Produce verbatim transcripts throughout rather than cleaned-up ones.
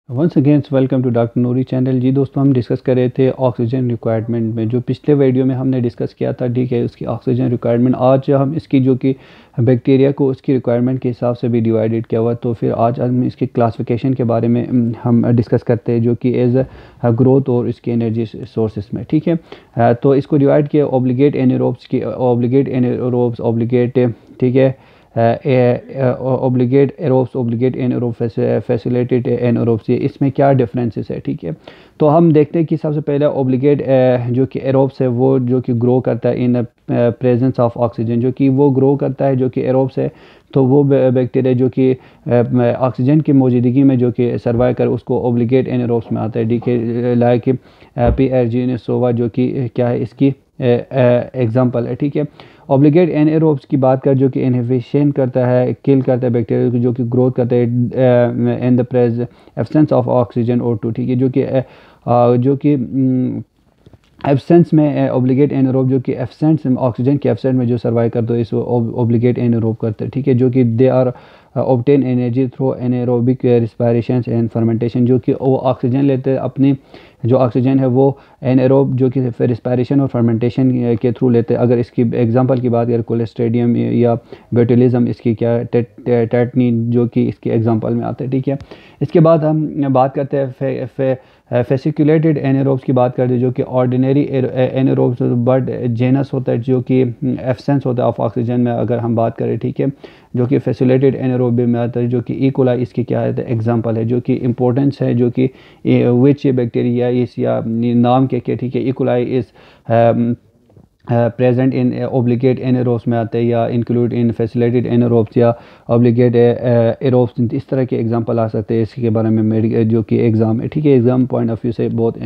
Once again welcome to doctor Noori channel. जी दोस्तों, हम डिस्कस कर रहे थे ऑक्सीजन रिक्वायरमेंट में। जो पिछले वीडियो में हमने डिस्कस किया था, ठीक है, उसकी ऑक्सीजन रिक्वायरमेंट। आज हम इसकी जो कि बैक्टीरिया को उसकी रिक्वायरमेंट के हिसाब से भी डिवाइडेड किया हुआ। तो फिर आज हम इसकी क्लासिफिकेशन के बारे में अम, हम डिस्कस करते हैं, जो कि एज अ ग्रोथ और इसकी एनर्जी सोर्सेस में। ठीक है, अ, तो इसको डिवाइड किया ऑब्लिगेट एनारोब्स की, ऑब्लिगेट एनारोब्स, ऑब्लिगेट, ठीक है, obligate aerobes, obligate anaerobe, facilitated anaerobes. ये इसमें क्या डिफरेंसेस है? ठीक है, तो हम देखते हैं कि सबसे पहले ऑब्लिगेट जो कि एरोब्स है, वो जो कि ग्रो करता है इन प्रेजेंस ऑफ ऑक्सीजन, जो कि वो ग्रो करता है। जो कि एरोब्स है तो वो बैक्टीरिया जो कि ऑक्सीजन की मौजूदगी में जो कि सर्वाइव कर, उसको ऑब्लिगेट एनएरोब्स में आता है। ठीक है, लाइक पी एर्जिनोसोवा जो कि क्या है, इसकी एग्जांपल है। ठीक है, ऑब्लिगेट एनएरोब्स की बात कर, जो कि इनहिबिशन करता है, किल करता है बैक्टीरिया की, जो कि ग्रोथ करता है in the praise absence of oxygen और टू। ठीक है, जो कि uh, जो कि एब्सेंस में ऑब्लिगेट एनएरोब, जो कि एब्सेंस ऑक्सीजन के एब्सेंट में जो सर्वाइव करते हैं, इसको ऑब्लिगेट एनएरोब करते हैं। ठीक है, जो कि they are obtain energy through anaerobic respiration and fermentation, जो कि वो ऑक्सीजन लेते हैं, अपनी जो ऑक्सीजन है वो एनएरोब जो कि रिस्पायरेशन और फर्मेंटेशन के थ्रू लेते हैं। अगर इसकी एग्जांपल की बात करें, कोलेस्ट्रेडियम या बोtulism, इसकी क्या टेटनी जो कि इसकी एग्जांपल में आते हैं। ठीक है, इसके बाद हम बात करते हैं फे, फे, फेसिकुलेटेड एनएरोब्स की बात करते हैं, जो कि ऑर्डिनरी एनएरोब्स बट जेनस होता है, जो कि एब्सेंस होता है ऑफ ऑक्सीजन में अगर हम बात करें। ठीक है, जो कि फैसिलिटेड एनएरोब में आता है, जो कि ई कोलाई इसकी क्या है एग्जांपल है, जो कि इंपॉर्टेंस है, जो कि विच बैक्टीरिया इस या नाम के के ठीक है, E coli is present in obligate anaerobes में आते हैं, या इंक्लूड इन फैसिलिटेड एनएरोब्स या ऑब्लिगेट एरोब्स। इस तरह के एग्जांपल आ सकते हैं इसके बारे में, जो कि एग्ज़ाम है। ठीक है, एग्ज़ाम पॉइंट ऑफ व्यू से बहुत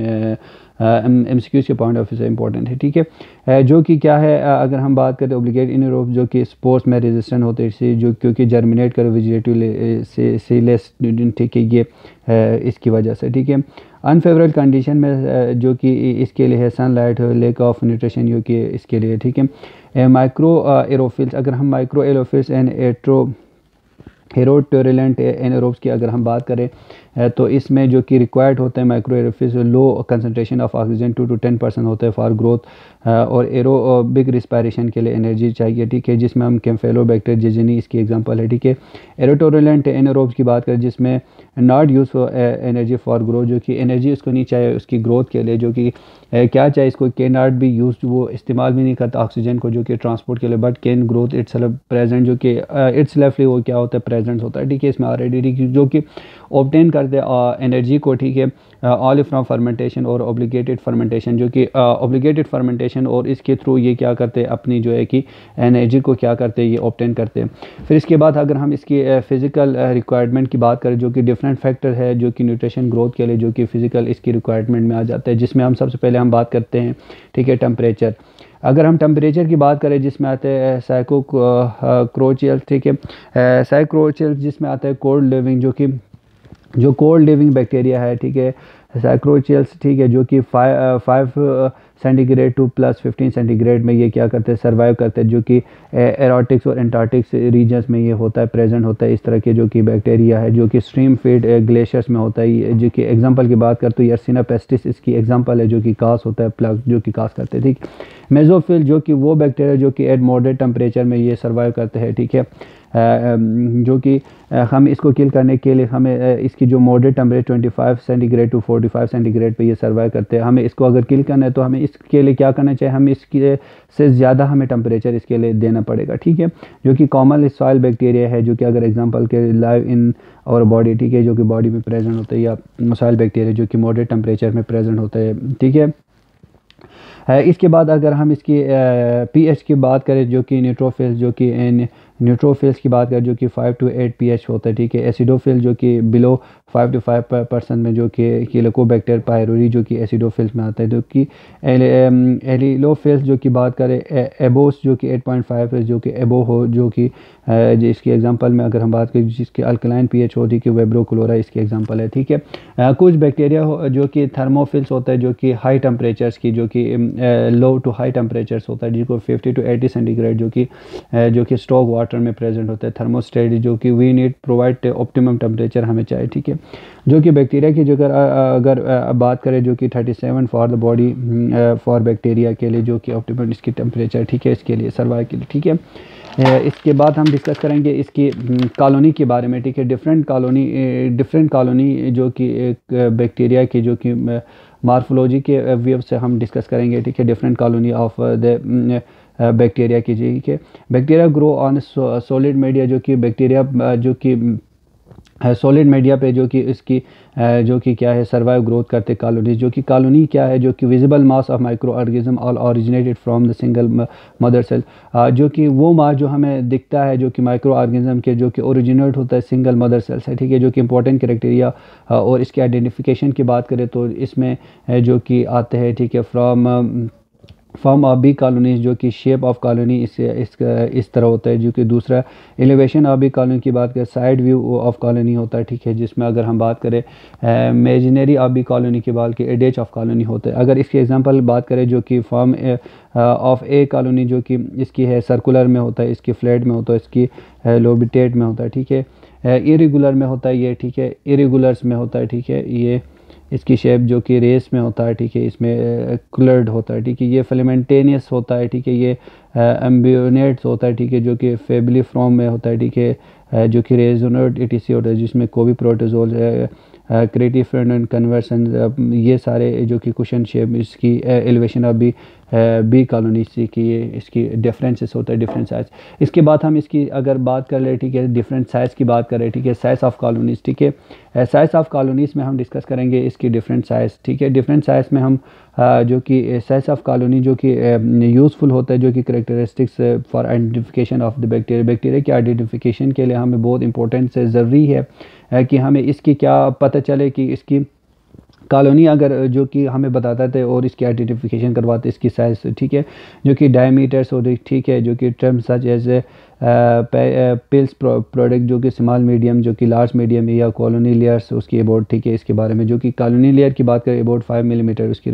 एम सी क्यूज़ के पॉइंट ऑफ व्यू से इंपॉर्टेंट है। ठीक है, जो कि क्या है, अगर हम बात करें ऑब्लिगेट एनएरोब्स, जो कि स्पोर्स में रेजिस्टेंट होते हैं, जो क्योंकि जर्मिनेट कर वेजिटेटिव से सीलेस, ठीक है, ये इसकी वजह से। ठीक है, अनफेवरेबल कंडीशन में जो कि इसके लिए है सनलाइट, लेक ऑफ न्यूट्रिशन, जो कि इसके लिए। ठीक है, माइक्रो एरोफिल्स, अगर हम माइक्रो एरोफिल्स एंड एट्रो हेरोटोरेलेंट एनएरोब्स की अगर हम बात करें, तो इसमें जो कि रिक्वायर्ड होते हैं microaerophiles, low concentration of oxygen two to ten percent होता है फॉर ग्रोथ, और एरोबिक रिस्पायरेशन के लिए एनर्जी चाहिए। ठीक है, जिसमें हम कैम्फेलोबैक्टर जिजनी इसकी एग्जांपल है। ठीक है, एरोटोरेलेंट एनएरोब्स की बात करें, जिसमें not use for energy for growth, जो कि एनर्जी उसको नहीं चाहिए उसकी ग्रोथ के लिए, जो कि क्या चाहिए इसको, कैन नॉट बी यूज, वो इस्तेमाल भी नहीं करता ऑक्सीजन को जो कि ट्रांसपोर्ट के लिए, but can growth its present, जो कि इट्स लेफ्टली वो क्या होता है, प्रेजेंट होता है। ठीक है, इसमें ऑलरेडी जो कि ऑब्टेन करते हैं एनर्जी को। ठीक है, ऑल फ्रॉम फर्मेंटेशन और ऑब्लिगेटेड फर्मेंटेशन, जो कि ऑब्लिगेटेड फर्मेंटेशन, और इसके थ्रू ये क्या करते हैं, अपनी जो है कि एनर्जी को क्या करते हैं, ये ऑब्टेन करते हैं। फिर इसके बाद अगर हम इसकी फिजिकल रिक्वायरमेंट की बात करें, जो कि डिफरेंट फैक्टर है जो कि न्यूट्रिशन ग्रोथ के लिए, जो कि फिजिकल इसकी रिक्वायरमेंट में आ जाता है, जिसमें हम सबसे पहले हम बात करते हैं, ठीक है, टेम्परेचर। अगर हम टेम्परेचर की बात करें, जिसमें आते हैं साइको क्रोचियल, ठीक है, साइक्रोचियल, जिसमें आता है कोल्ड लिविंग, जो कि जो कोल्ड लिविंग बैक्टीरिया है। ठीक है, साइक्रोचियल्स, ठीक है, जो कि five five centigrade to plus fifteen centigrade में ये क्या करते हैं, सर्वाइव करते हैं, जो कि एरोटिक्स और एंटार्क्टिक्स रीजन्स में ये होता है, प्रेजेंट होता है इस तरह के जो कि बैक्टीरिया है, जो कि स्ट्रीम फीड ग्लेशियर्स में होता है। जो कि एग्जांपल की बात करते हैं, यर्सिना पेस्टिस इसकी एग्जांपल है, जो कि कास होता है, प्लग जो कि कास करते हैं। ठीक, मेजोफिल, जो कि वो बैक्टीरिया जो कि एट मॉडरेट टेम्परेचर में ये सर्वाइव करते हैं। ठीक है, जो कि हम इसको किल करने के लिए हमें इसकी जो moderate temperature twenty five centigrade to forty five centigrade पे ये सर्वाइव करते हैं। हमें इसको अगर किल करना है तो हमें इसके लिए क्या करना चाहिए, हमें इसके से ज़्यादा हमें टेम्परेचर इसके लिए देना पड़ेगा। ठीक है, जो कि कॉमन सॉइल बैक्टीरिया है, जो कि अगर एग्जांपल के लाइव इन और बॉडी, ठीक है, जो कि बॉडी में प्रेजेंट होता है, या सॉइल बैक्टीरिया जो कि मॉडरेट टेम्परेचर में प्रेजेंट होता है। ठीक है, इसके बाद अगर हम इसकी पीएच की बात करें, जो कि न्यूट्रोफिल्स, जो कि न्यूट्रोफिल्स की बात करें, जो कि फाइव टू एट पीएच होता है। ठीक है, एसिडोफिल, जो कि below five to five percent में, जो कि किलोकोबैक्टर पायरोरी, जो कि एसिडोफिल्स में आता है। जो कि एलिलोफिल्स, जो कि बात करें, एबोस, जो कि एट पॉइंट फाइव है, जो कि एबो हो, जो कि इसकी एग्जांपल में अगर हम बात करें, जिसकी अल्कलाइन पीएच होती है, कि वेब्रोक्लोरा इसकी एग्जांपल है। ठीक है, कुछ बैक्टीरिया हो जो कि थर्मोफिल्स होता है, जो कि हाई टेम्परेचर्स की, जो कि लो टू हाई टेम्परेचर्स होता है, जिसको फिफ्टी टू एटी सेंटीग्रेड, जो कि जो कि स्टॉक वाटर में प्रेजेंट होता है। थर्मोस्टेट, जो कि we need provide optimum temperature हमें चाहिए। ठीक है, जो कि बैक्टीरिया की जो अगर अगर बात करें जो कि thirty seven for the body for bacteria के लिए जो कि ऑप्टिमल इसकी टेम्परेचर, ठीक है, इसके लिए सर्वाइव के लिए, ठीक है। इसके बाद हम डिस्कस करेंगे इसकी कॉलोनी के बारे में, ठीक है। डिफरेंट कॉलोनी डिफरेंट कॉलोनी जो कि एक बैक्टीरिया की जो कि मार्फोलॉजी के व्यू से हम डिस्कस करेंगे, ठीक है। Different colony of the bacteria की, ठीक है। Bacteria grow on solid media, जो कि बैक्टीरिया जो कि सॉलिड मीडिया पे जो कि इसकी जो कि क्या है सर्वाइव ग्रोथ करते कॉलोनीज, जो कि कॉलोनी क्या है जो कि visible mass of microorganism all originated from the single mother cell, जो कि वो मास जो हमें दिखता है जो कि माइक्रो ऑर्गेनिज्म के जो कि ओरिजिनेट होता है सिंगल मदर सेल से, ठीक है। जो कि इंपॉर्टेंट क्राइटेरिया और इसके आइडेंटिफिकेशन की बात करें तो इसमें जो कि आते हैं, ठीक है, from form of B colonies, जो कि शेप ऑफ कॉलोनी इस इस इस तरह होता है। जो कि दूसरा एलिवेशन ऑफ बी कॉलोनी की बात करें, साइड व्यू ऑफ कॉलोनी होता है, ठीक है। जिसमें अगर हम बात करें इमेजिनरी ऑफ बी कॉलोनी की बात की एडेज ऑफ कॉलोनी होता है। अगर इसकी एग्जांपल बात करें जो कि फॉर्म ऑफ ए कॉलोनी जो कि इसकी है सर्कुलर में होता है, इसकी फ्लैट में होता है, इसकी लोबिटेट में होता है, ठीक है। इरेगुलर में होता है ये, ठीक है, इरेगुलर्स में होता है, ठीक है। ये इसकी शेप जो कि रेस में होता है, ठीक है, इसमें क्लर्ड होता है, ठीक है। ये फिलामेंटेनियस होता है, ठीक है। ये एम्बियोनेट्स होता है, ठीक है, जो कि फेबली फ्रॉम में होता है, ठीक है, जो कि रेजोनेट इटीसी होता है, जिसमें कोबी प्रोटोजोल क्रिएटिव एंड कन्वर्सन, ये सारे जो कि कुशन शेप इसकी elevation of B B colony की ये इसकी डिफरेंसेस होता है, डिफरेंट साइज। इसके बाद हम इसकी अगर बात कर ले, ठीक है, डिफरेंट साइज़ की बात करें, ठीक है, साइज़ ऑफ कॉलोनीज़, ठीक है। साइज़ ऑफ कॉलोनीज़ में हम डिस्कस करेंगे इसकी डिफरेंट साइज़, ठीक है। डिफरेंट साइज़ में हम आ, जो कि साइज़ ऑफ कॉलोनी जो कि यूज़फुल होता है, जो कि characteristics for identification of the bacteria, bacteria की आइडेंटिफिकेशन के लिए हमें बहुत इंपॉर्टेंट से ज़रूरी है कि हमें इसकी क्या पता चले कि इसकी कॉलोनी अगर जो कि हमें बताता थे और इसकी आइडेंटिफिकेशन करवाते इसकी साइज़, ठीक है, जो कि डायमीटर्स हो, ठीक है, जो कि term such as pills product जो कि स्मॉल मीडियम जो कि लार्ज मीडियम या कॉलोनी लेयर्स उसकी अबाउट, ठीक है। इसके बारे में जो कि कॉलोनी लेयर की बात करें अबाउट फाइव मिलीमीटर उसकी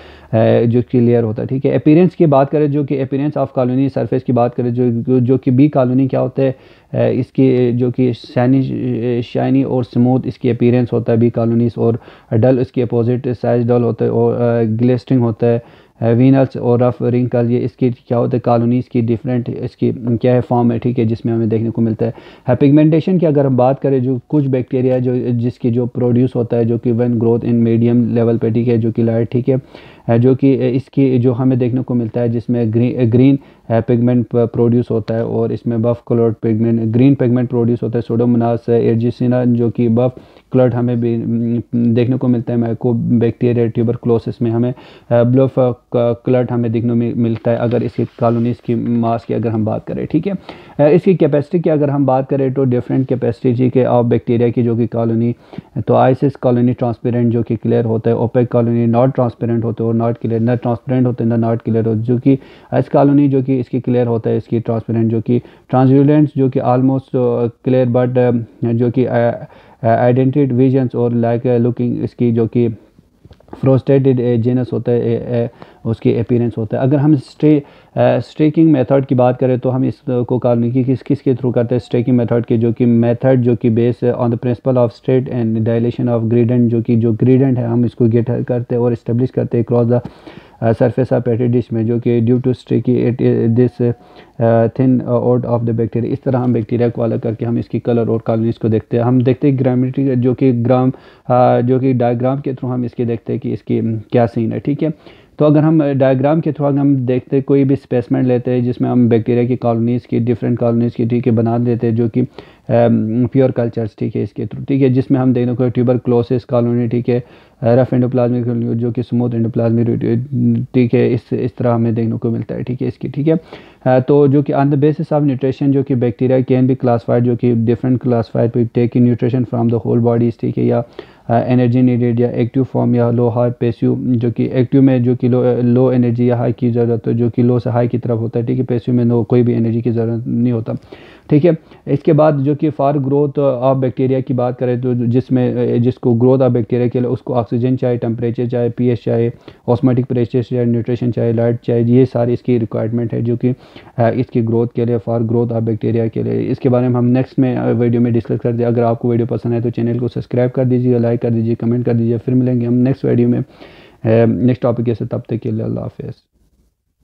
जो कि लेयर होता है, ठीक है। अपीयरेंस की बात करें, जो कि अपीयरेंस ऑफ कॉलोनी सरफेस की बात करें, जो जो कि बी कॉलोनी क्या होता है, इसकी जो कि शाइनी शाइनी और स्मूथ इसकी अपीयरेंस होता है बी कॉलोनीज, और डल इसके अपोजिट साइज डल होता है और ग्लिस्टरिंग होता है, वीनल्स और रफ रिंकल, ये इसकी क्या होता है कॉलोनीज़ की डिफरेंट इसकी क्या है फॉर्म है, ठीक है, जिसमें हमें देखने को मिलता है। पिगमेंटेशन की अगर हम बात करें, जो कुछ बैक्टीरिया जो जिसकी जो प्रोड्यूस होता है जो कि one growth in medium level पे, ठीक है, जो कि लाइट, ठीक है, जो कि इसकी जो हमें देखने को मिलता है जिसमें ग्रीन ग्रीन पिगमेंट प्रोड्यूस होता है, और इसमें buff coloured pigment green pigment produce होता है। सोडोमोनास एर्जिसिना जो कि बफ कलर्ड हमें भी देखने को मिलता है। माइको बैक्टीरिया ट्यूबरक्लोसिस में हमें ब्लफ कलर्ड हमें देखने में मिलता है अगर इसकी कॉलोनीज़ की मास की अगर हम बात करें, ठीक है। इसकी कैपेसिटी की अगर हम बात करें तो डिफरेंट कैपेसिटी जी के ऑफ बैक्टीरिया की जो कि कॉलोनी, तो आइसिस कॉलोनी ट्रांसपेरेंट जो कि क्लियर होता है, ओपेक कॉलोनी नॉट ट्रांसपेरेंट होते हैं और नॉट क्लियर, न ट्रांसपेरेंट होते हैं न नॉट क्लियर होते, जो कि आइस कॉलोनी जो कि इसकी क्लियर होता है, इसकी ट्रांसपेरेंट जो कि ट्रांसल्यूलेंट जो कि ऑलमोस्ट क्लियर बट जो कि आइडेंटिड विजन्स और लाइक लुकिंग इसकी जो कि फ्रोस्टेटेड जेनस होता है, उसकी अपीयरेंस होता है। अगर हम स्टे स्ट्रेकिंग मेथड की बात करें तो हम इसको कॉलोनी की किस किस के थ्रू करते हैं, स्ट्रेकिंग मेथड के जो कि मेथड जो कि base on the principle of straight and dilation of gradient, जो कि जो ग्रेडेंट है हम इसको गेट करते हैं और इस्टेब्लिश करते हैं cross the surface of petri dish में, जो कि due to streaky it this thin out of the bacteria. इस तरह हम बैक्टीरिया को अलग करके हम इसकी कलर और कॉलोनीज को देखते हैं। हम देखते हैं ग्रामेट्री जो कि ग्राम जो कि डायग्राम के थ्रू हम इसकी देखते हैं कि इसकी क्या सीन है, ठीक है। तो अगर हम डायग्राम के थ्रू हम देखते हैं कोई भी स्पेसमेंट लेते हैं जिसमें हम बैक्टीरिया की कॉलोनीज़ की डिफरेंट कॉलोनीज़ की, ठीक है, बना देते हैं जो कि प्योर कल्चर्स, ठीक है, इसके थ्रू, ठीक है, जिसमें हम देखने को ट्यूबरक्लोसिस कॉलोनी, ठीक है, रफ एंडोप्लाज्मिक जो कि स्मूथ एंडोप्लाज्मिक, ठीक है, इस इस तरह हमें देखने को मिलता है, ठीक है, इसकी, ठीक है। तो जो कि on the basis of nutrition जो कि बैक्टीरिया कैन बी क्लासिफाइड, जो कि different classified take in nutrition from the whole bodies, ठीक है, या एनर्जी नीडेड या एक्टिव फॉर्म या लो हाई पैसिव, जो कि एक्टिव में जो कि लो लो एनर्जी या हाई की ज़रूरत है, जो कि लो से हाई की तरफ होता है, ठीक है। पैसिव में नो कोई भी एनर्जी की ज़रूरत नहीं होता, ठीक है। इसके बाद जो कि फॉर ग्रोथ ऑफ बैक्टीरिया की बात करें तो जिसमें जिसको ग्रोथ ऑफ बैक्टीरिया के लिए उसको ऑक्सीजन चाहिए, टेम्परेचर चाहिए, पीएच चाहिए, ऑस्मोटिक प्रेशर चाहिए, न्यूट्रिशन चाहिए, लाइट चाहिए, ये सारी इसकी रिक्वायरमेंट है जो कि इसकी ग्रोथ के लिए, फॉर ग्रोथ ऑफ बैक्टीरिया के लिए। इसके बारे में हम नेक्स्ट में वीडियो में डिस्कस करते हैं। अगर आपको वीडियो पसंद है तो चैनल को सब्सक्राइब कर दीजिए, लाइक कर दीजिए, कमेंट कर दीजिए। फिर मिलेंगे हम नेक्स्ट वीडियो में नेक्स्ट टॉपिक के साथ, तब तक के लिए अल्लाह हाफ़िज़।